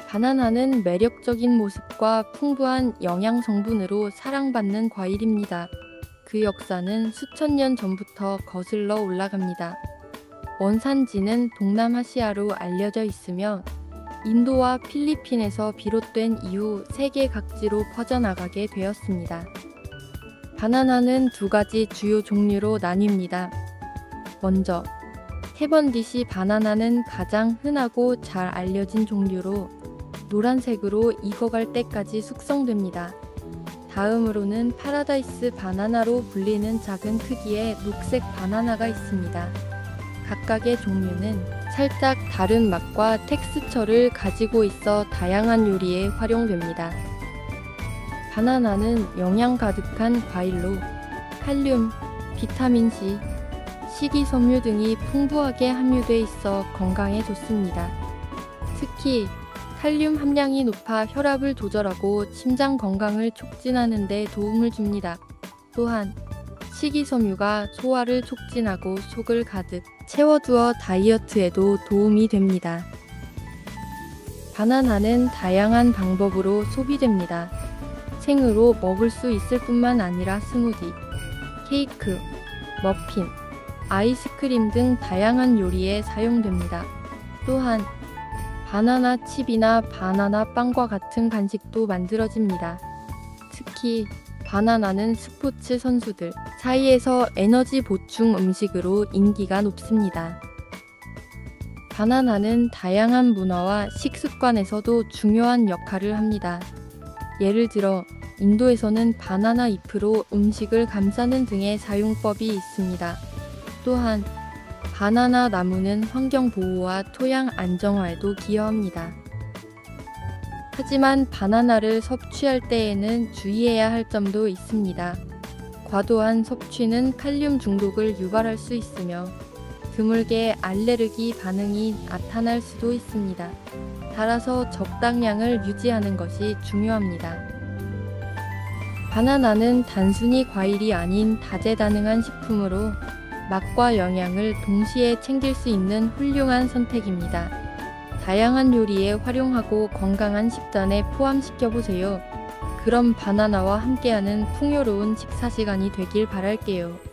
바나나는 매력적인 모습과 풍부한 영양 성분으로 사랑받는 과일입니다. 그 역사는 수천 년 전부터 거슬러 올라갑니다. 원산지는 동남아시아로 알려져 있으며 인도와 필리핀에서 비롯된 이후 세계 각지로 퍼져나가게 되었습니다. 바나나는 두 가지 주요 종류로 나뉩니다. 먼저, 캐번디시 바나나는 가장 흔하고 잘 알려진 종류로 노란색으로 익어갈 때까지 숙성됩니다. 다음으로는 파라다이스 바나나로 불리는 작은 크기의 녹색 바나나가 있습니다. 각각의 종류는 살짝 다른 맛과 텍스처를 가지고 있어 다양한 요리에 활용됩니다. 바나나는 영양 가득한 과일로 칼륨, 비타민C, 식이섬유 등이 풍부하게 함유돼 있어 건강에 좋습니다. 특히 칼륨 함량이 높아 혈압을 조절하고 심장 건강을 촉진하는 데 도움을 줍니다. 또한 식이섬유가 소화를 촉진하고 속을 가득 채워주어 다이어트에도 도움이 됩니다. 바나나는 다양한 방법으로 소비됩니다. 생으로 먹을 수 있을 뿐만 아니라 스무디, 케이크, 머핀, 아이스크림 등 다양한 요리에 사용됩니다. 또한 바나나 칩이나 바나나 빵과 같은 간식도 만들어집니다. 특히 바나나는 스포츠 선수들 사이에서 에너지 보충 음식으로 인기가 높습니다. 바나나는 다양한 문화와 식습관에서도 중요한 역할을 합니다. 예를 들어 인도에서는 바나나 잎으로 음식을 감싸는 등의 사용법이 있습니다. 또한 바나나 나무는 환경 보호와 토양 안정화에도 기여합니다. 하지만 바나나를 섭취할 때에는 주의해야 할 점도 있습니다. 과도한 섭취는 칼륨 중독을 유발할 수 있으며 드물게 알레르기 반응이 나타날 수도 있습니다. 따라서 적당량을 유지하는 것이 중요합니다. 바나나는 단순히 과일이 아닌 다재다능한 식품으로 맛과 영양을 동시에 챙길 수 있는 훌륭한 선택입니다. 다양한 요리에 활용하고 건강한 식단에 포함시켜보세요. 그럼 바나나와 함께하는 풍요로운 식사 시간이 되길 바랄게요.